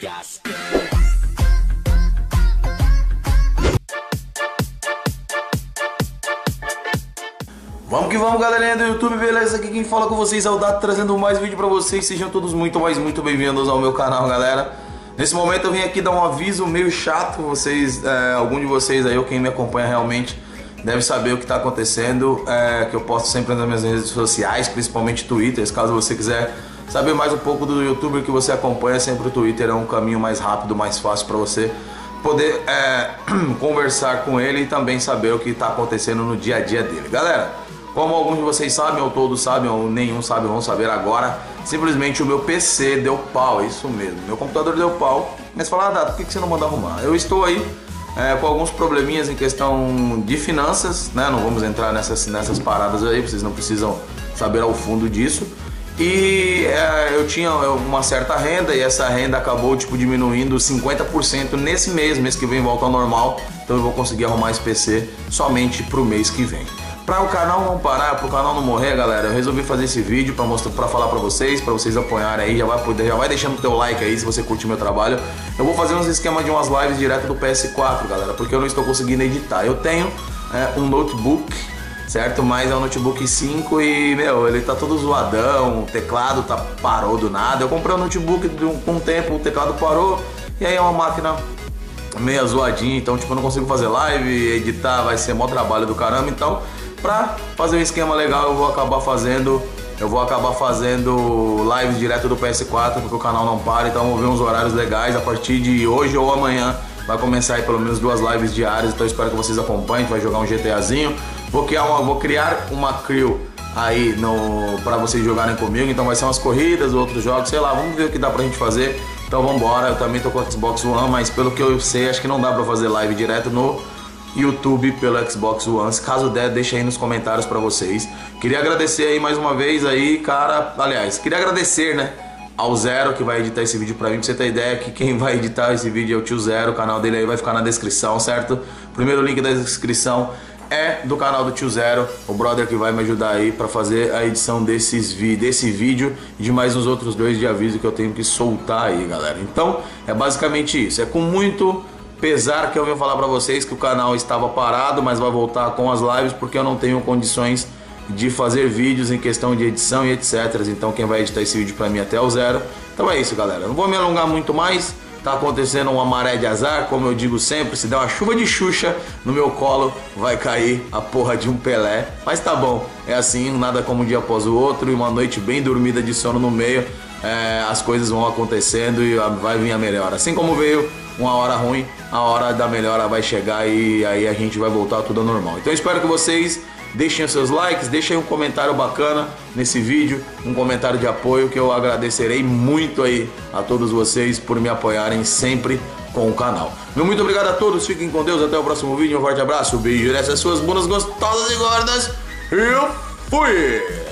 Vamos que vamos, galerinha do YouTube, beleza? Aqui quem fala com vocês é o Dato, trazendo mais vídeo pra vocês. Sejam todos muito bem-vindos ao meu canal, galera. Nesse momento eu vim aqui dar um aviso meio chato. Algum de vocês aí, ou quem me acompanha realmente, deve saber o que tá acontecendo, que eu posto sempre nas minhas redes sociais, principalmente Twitter. Caso você quiser saber mais um pouco do YouTuber que você acompanha, sempre o Twitter é um caminho mais rápido, mais fácil pra você poder conversar com ele e também saber o que tá acontecendo no dia a dia dele. Galera, como alguns de vocês sabem, ou todos sabem, ou nenhum sabe, vão saber agora, simplesmente o meu PC deu pau, é isso mesmo, meu computador deu pau. Mas fala, Dato, por que você não manda arrumar? Eu estou aí com alguns probleminhas em questão de finanças, né? Não vamos entrar nessas paradas aí, vocês não precisam saber ao fundo disso. E eu tinha uma certa renda e essa renda acabou diminuindo 50% nesse mês que vem volta ao normal. Então eu vou conseguir arrumar esse PC somente pro mês que vem. Para o canal não parar, para o canal não morrer, galera, eu resolvi fazer esse vídeo para falar para vocês apoiarem aí. Já vai deixando o teu like aí se você curte meu trabalho. Eu vou fazer uns esquemas de umas lives direto do PS4, galera, porque eu não estou conseguindo editar. Eu tenho um notebook, certo? Mas é um notebook 5 e, meu, ele tá todo zoadão, o teclado parou do nada. Eu comprei um notebook com um tempo, o teclado parou e aí é uma máquina meio zoadinha, então eu não consigo fazer live, editar, vai ser mó trabalho do caramba. Então, pra fazer um esquema legal, eu vou acabar fazendo lives direto do PS4, porque o canal não para. Então vou ver uns horários legais. A partir de hoje ou amanhã vai começar aí pelo menos 2 lives diárias. Então eu espero que vocês acompanhem. Vai jogar um GTAzinho. Vou criar uma crew aí pra vocês jogarem comigo. Então vai ser umas corridas, outros jogos, sei lá, vamos ver o que dá pra gente fazer. Então vambora, eu também tô com o Xbox One, mas pelo que eu sei, acho que não dá pra fazer live direto no YouTube pelo Xbox One. Se caso der, deixa aí nos comentários pra vocês. Queria agradecer aí mais uma vez aí, cara. Aliás, queria agradecer, né, ao Zero que vai editar esse vídeo pra mim. Pra você ter ideia que quem vai editar esse vídeo é o tio Zero. O canal dele aí vai ficar na descrição, certo? O primeiro link da descrição é do canal do tio Zero, o brother que vai me ajudar aí pra fazer a edição desse vídeo e de mais uns outros 2 de aviso que eu tenho que soltar aí, galera. Então, é basicamente isso. É com muito pesar que eu venho falar pra vocês que o canal estava parado, mas vai voltar com as lives, porque eu não tenho condições de fazer vídeos em questão de edição e etc. Então quem vai editar esse vídeo pra mim até o Zero. Então é isso, galera, não vou me alongar muito mais. Tá acontecendo uma maré de azar, como eu digo sempre. Se der uma chuva de Xuxa no meu colo, vai cair a porra de um Pelé. Mas tá bom, é assim, nada como um dia após o outro. E uma noite bem dormida de sono no meio, as coisas vão acontecendo e vai vir a melhora. Assim como veio uma hora ruim, a hora da melhora vai chegar e aí a gente vai voltar tudo ao normal. Então eu espero que vocês deixem os seus likes, deixem um comentário bacana nesse vídeo, um comentário de apoio, que eu agradecerei muito aí a todos vocês por me apoiarem sempre com o canal. Meu muito obrigado a todos, fiquem com Deus, até o próximo vídeo, um forte abraço, beijo nessas suas bundas gostosas e gordas, eu fui!